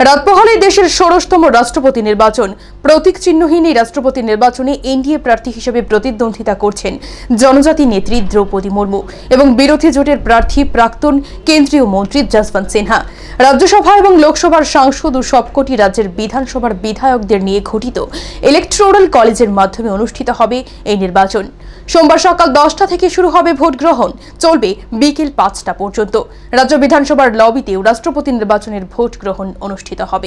রাতপহলে দেশের ১৬তম রাষ্ট্রপতি নির্বাচন। প্রতীক চিহ্নহীন এই রাষ্ট্রপতি নির্বাচনে এনডিএ প্রার্থী হিসেবে প্রতিদ্বন্দ্বিতা করছেন জনজাতি নেত্রী দ্রৌপদী মুর্মু এবং বিরোধী জোটের প্রার্থী প্রাক্তন কেন্দ্রীয় মন্ত্রী যশবন্ত সিনহা। রাজ্যসভা এবং লোকসভার সাংসদ ও সবকটি রাজ্যের বিধানসভার বিধায়কদের নিয়ে গঠিত ইলেকটোরাল কলেজের মাধ্যমে অনুষ্ঠিত হবে এই নির্বাচন। সোমবার সকাল 10টা থেকে শুরু হবে ভোট গ্রহণ, চলবে বিকেল 5টা পর্যন্ত। রাজ্য বিধানসভার লবিতেও রাষ্ট্রপতি নির্বাচনের ভোট গ্রহণ অনুষ্ঠিত হবে।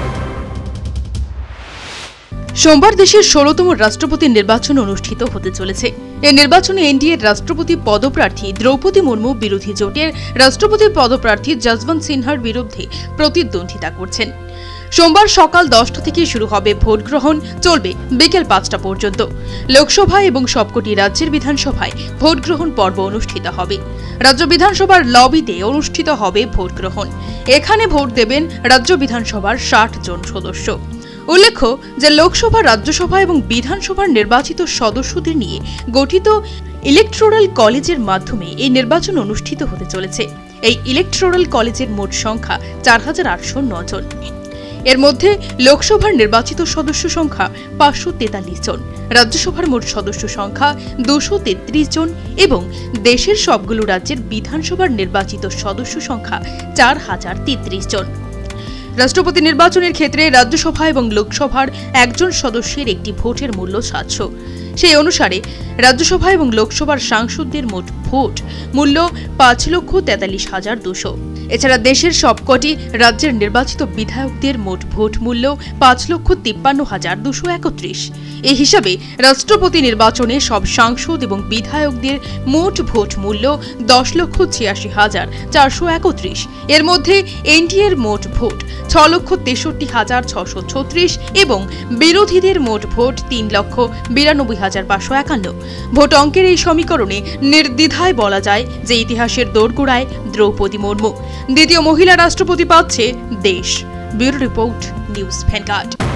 সোমবার দেশের 16তম রাষ্ট্রপতি নির্বাচন অনুষ্ঠিত হতে চলেছে। এই নির্বাচনে এনডিএর রাষ্ট্রপতি পদপ্রার্থী দ্রৌপদী মুর্মু বিরোধী জোটের রাষ্ট্রপতি পদপ্রার্থী যশবন্ত সিনহার বিরুদ্ধে প্রতিদ্বন্দ্বিতা করছেন। সোমবার সকাল 10টা থেকে শুরু হবে ভোট গ্রহণ, চলবে বিকেল 5টা পর্যন্ত। লোকসভা এবং সবকটি রাজ্যের বিধানসভায় ভোট গ্রহণ পর্ব অনুষ্ঠিত হবে। রাজ্য বিধানসভার লবিতে অনুষ্ঠিত হবে ভোট গ্রহণ। এখানে ভোট দেবেন রাজ্য বিধানসভার 60 জন সদস্য। উল্লেখ্য যে লোকসভা, রাজ্যসভা এবং বিধানসভার নির্বাচিত সদস্যদের নিয়ে গঠিত ইলেকটোরাল কলেজের মাধ্যমে এই নির্বাচন অনুষ্ঠিত হতে চলেছে। এই ইলেকটোরাল কলেজের মোট সংখ্যা 4809 জন। এর মধ্যে লোকসভার নির্বাচিত সদস্য সংখ্যা 543 জন, রাজ্যসভার মোট সদস্য সংখ্যা 233 জন এবং দেশের সবগুলো রাজ্যের বিধানসভার নির্বাচিত সদস্য সংখ্যা 4033 জন। রাষ্ট্রপতি নির্বাচনের ক্ষেত্রে রাজ্যসভা এবং লোকসভার একজন সদস্যের একটি ভোটের মূল্য 700। সেই অনুসারে রাজ্যসভা এবং লোকসভার সাংসদদের মোট ভোট মূল্য 5,43,200। এছাড়া দেশের সবকটি রাজ্যের নির্বাচিত বিধায়কদের মোট ভোট মূল্য 5,53,231। এই হিসাবে রাষ্ট্রপতি নির্বাচনে সব সাংসদ এবং বিধায়কদের মোট ভোট মূল্য 10,86,431। এর মধ্যে এনডিএর মোট ভোট 6,63,636 এবং বিরোধীদের মোট ভোট 3,92,551। ভোট অঙ্কের এই সমীকরণে নির্দ্বিধায় বলা যায় যে ইতিহাসের দোরগোড়ায় দ্রৌপদী মুর্মু। দ্বিতীয় মহিলা রাষ্ট্রপতি পাচ্ছে দেশ। Bureau report, news vanguard.